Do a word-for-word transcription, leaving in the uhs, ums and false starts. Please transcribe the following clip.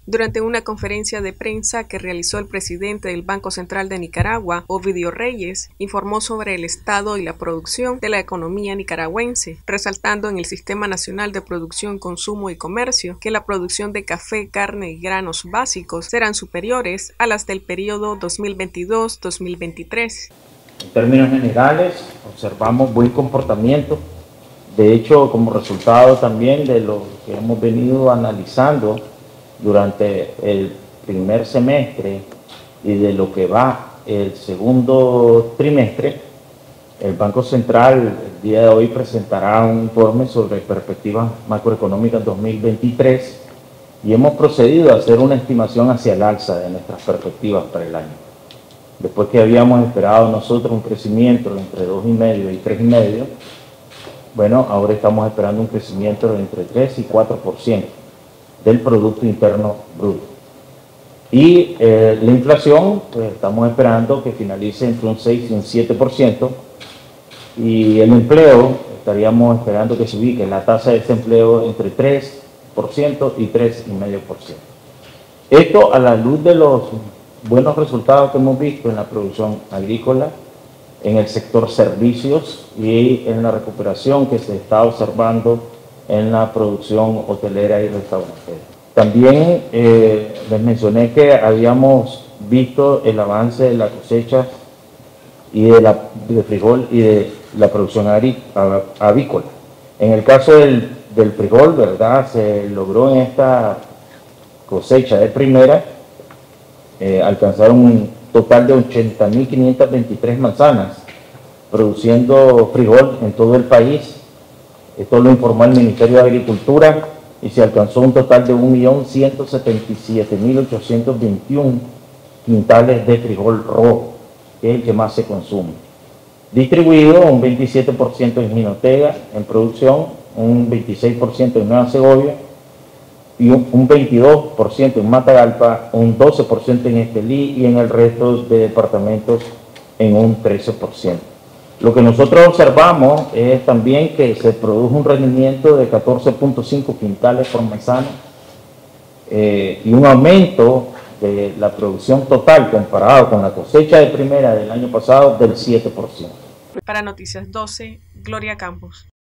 Durante una conferencia de prensa que realizó el presidente del Banco Central de Nicaragua, Ovidio Reyes, informó sobre el estado y la producción de la economía nicaragüense, resaltando en el Sistema Nacional de Producción, Consumo y Comercio que la producción de café, carne y granos básicos serán superiores a las del periodo dos mil veintidós dos mil veintitrés. En términos generales, observamos buen comportamiento. De hecho, como resultado también de lo que hemos venido analizando durante el primer semestre y de lo que va el segundo trimestre, el Banco Central el día de hoy presentará un informe sobre perspectivas macroeconómicas dos mil veintitrés y hemos procedido a hacer una estimación hacia el alza de nuestras perspectivas para el año. Después que habíamos esperado nosotros un crecimiento entre dos coma cinco y tres coma cinco, bueno, ahora estamos esperando un crecimiento de entre tres y cuatro por ciento del Producto Interno Bruto. Y eh, la inflación, pues estamos esperando que finalice entre un seis y un siete por ciento. Y el empleo, estaríamos esperando que se ubique la tasa de desempleo entre tres por ciento y tres coma cinco por ciento. Esto a la luz de los buenos resultados que hemos visto en la producción agrícola, en el sector servicios y en la recuperación que se está observando en la producción hotelera y restaurantera. También eh, les mencioné que habíamos visto el avance de la cosecha y de, la, de frijol y de la producción avícola. En el caso del, del frijol, ¿verdad?, se logró en esta cosecha de primera eh, alcanzar un total de ochenta mil quinientas veintitrés manzanas, produciendo frijol en todo el país. Esto lo informó el Ministerio de Agricultura y se alcanzó un total de un millón ciento setenta y siete mil ochocientos veintiuno quintales de frijol rojo, que es el que más se consume. Distribuido un veintisiete por ciento en Jinotega, en producción, un veintiséis por ciento en Nueva Segovia, y un veintidós por ciento en Matagalpa, un doce por ciento en Estelí y en el resto de departamentos en un trece por ciento. Lo que nosotros observamos es también que se produjo un rendimiento de catorce punto cinco quintales por manzana eh, y un aumento de la producción total comparado con la cosecha de primera del año pasado del siete por ciento. Para Noticias doce, Gloria Campos.